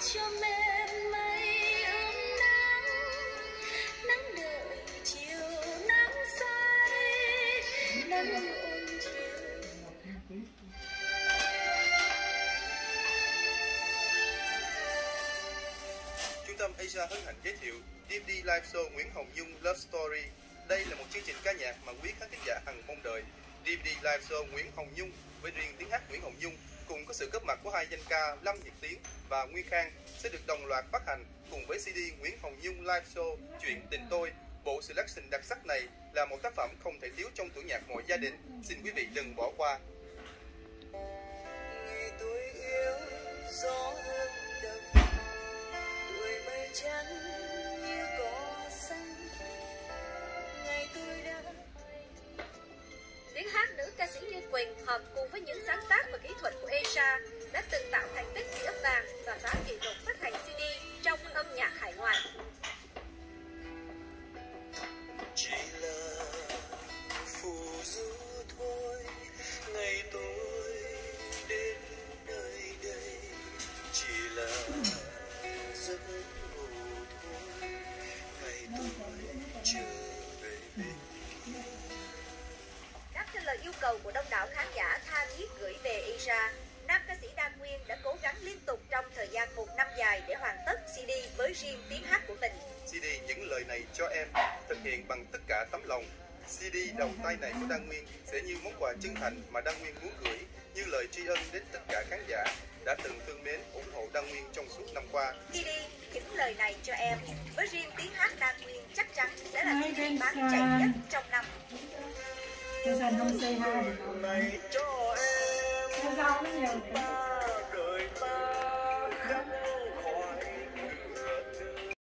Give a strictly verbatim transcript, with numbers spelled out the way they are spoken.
cho mềm mây ấm nắng, nắng đợi chiều nắng say, nắng muộn chiều. Trung tâm Asia hân hạnh giới thiệu đê vê đê Live Show Nguyễn Hồng Nhung Love Story. Đây là một chương trình ca nhạc mà quý khán thính giả hằng mong đợi. đê vê đê Live Show Nguyễn Hồng Nhung với riêng tiếng hát Nguyễn Hồng Nhung cùng có sự góp mặt của hai danh ca Lâm Nhật Tiến và Nguyên Khang sẽ được đồng loạt phát hành cùng với xê đê Nguyễn Hồng Nhung Live Show Chuyện Tình Tôi. Bộ selection đặc sắc này là một tác phẩm không thể thiếu trong tủ nhạc mọi gia đình. Xin quý vị đừng bỏ qua. Ngày tôi yêu gió hương đậm, tuổi mây trắng như cỏ xanh. Ngày tôi đã tiếng hát nữ ca sĩ Như Quỳnh hợp cùng với những sáng tác và kỹ thuật của Asia đã từng tạo thành tích đĩa vàng và phá kỷ lục phát hành xê đê trong âm nhạc hải ngoại. chỉ là phù du thôi, ngày tôi đến nơi đây chỉ là giấc ngủ thôi, ngày tôi trở về bên kia. Đáp theo lời yêu cầu của đông đảo khán giả tha thiết gửi về Asia, nam ca sĩ Đan Nguyên đã cố gắng liên tục trong thời gian một năm dài để hoàn tất xê đê với riêng tiếng hát của mình. xê đê Những lời này cho em thực hiện bằng tất cả tấm lòng. xê đê đầu tay này của Đan Nguyên sẽ như món quà chân thành mà Đan Nguyên muốn gửi, như lời tri ân đến tất cả khán giả đã từng thương mến ủng hộ Đan Nguyên trong suốt năm qua. xê đê Những lời này cho em với riêng tiếng hát Đan Nguyên chắc chắn sẽ là xê đê bán chạy nhất trong năm. Cho dần không xây hai. Này cho em Cho rau nó nhiều.